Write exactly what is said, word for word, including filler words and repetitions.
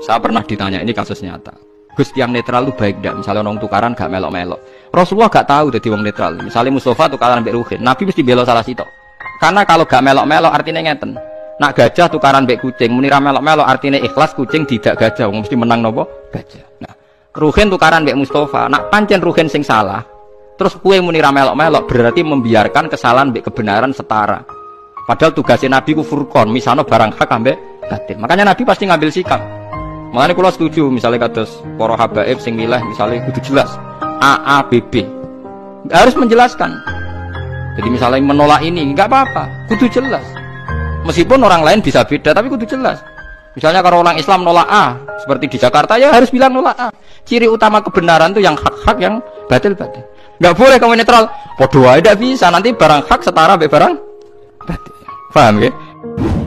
Saya pernah ditanya, ini kasus nyata. Gus, yang netral itu baik tidak? Misalnya orang tukaran gak melok-melok. Rasulullah gak tahu jadi orang netral. Misalnya Mustafa tukaran ambek Ruhin, Nabi mesti bela salah sitok. Karena kalau gak melok-melok artinya ngeten. Nak gajah tukaran ambek kucing, munira melok-melok artinya ikhlas kucing tidak gajah, mesti menang nopo? Gajah. Nah, Ruhin tukaran ambek Mustafa, nak pancen Ruhin sing salah. Terus kue munira melok-melok berarti membiarkan kesalahan ambek kebenaran setara. Padahal tugasnya Nabi ku furqon, misalnya barang hak ambek batil. Makanya Nabi pasti ngambil sikap. Makanya kalau setuju, misalnya kados para habaib sing milih, misalnya kudu jelas A A B B, harus menjelaskan. Jadi misalnya menolak ini, nggak apa-apa, kudu jelas. Meskipun orang lain bisa beda, tapi kudu jelas. Misalnya kalau orang Islam nolak A, seperti di Jakarta, ya harus bilang nolak A. Ciri utama kebenaran itu yang hak-hak, yang batil-batil. Nggak boleh kamu netral. Podo aja tidak bisa, nanti barang hak setara be barang batil. Paham ya?